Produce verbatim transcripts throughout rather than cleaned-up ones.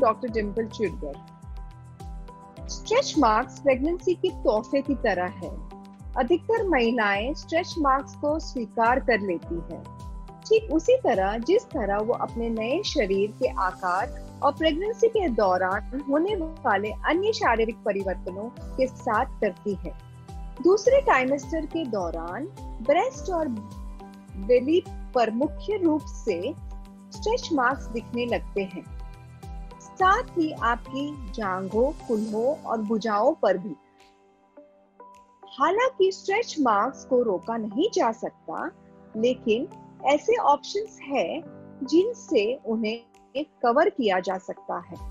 Doctor Dimple Chidgar. Stretch marks pregnancy के तोहफे की तरह है। अधिकतर महिलाएं स्ट्रेच मार्क्स को स्वीकार कर लेती है, ठीक उसी तरह जिस तरह वो अपने नए शरीर के आकार और प्रेगनेंसी के दौरान होने वाले अन्य शारीरिक परिवर्तनों के साथ करती है। दूसरे ट्राइमेस्टर के दौरान ब्रेस्ट और बेली पर मुख्य रूप से स्ट्रेच मार्क्स दिखने लगते हैं, साथ ही आपकी जांघों, कूल्हों और भुजाओं पर भी। हालांकि स्ट्रेच मार्क्स को रोका नहीं जा सकता, लेकिन ऐसे ऑप्शंस हैं जिनसे उन्हें कवर किया जा सकता है।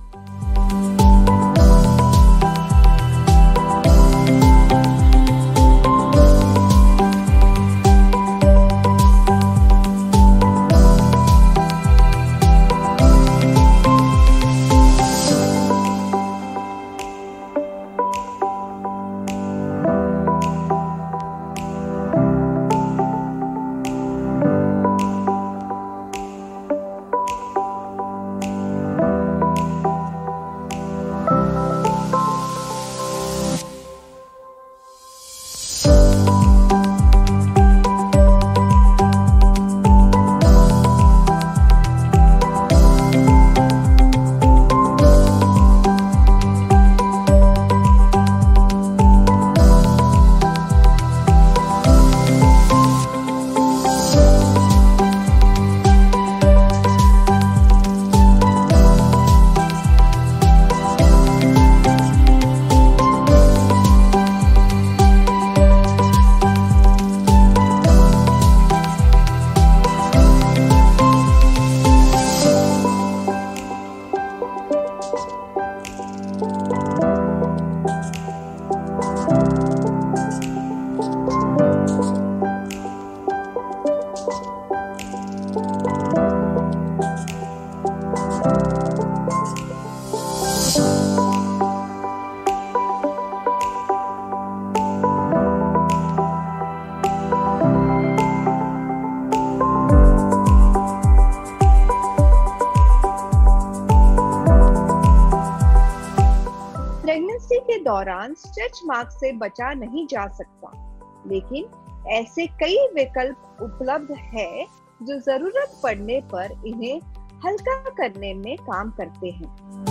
प्रेगनेंसी के दौरान स्ट्रेच मार्क्स से बचा नहीं जा सकता, लेकिन ऐसे कई विकल्प उपलब्ध है जो जरूरत पड़ने पर इन्हें हल्का करने में काम करते हैं।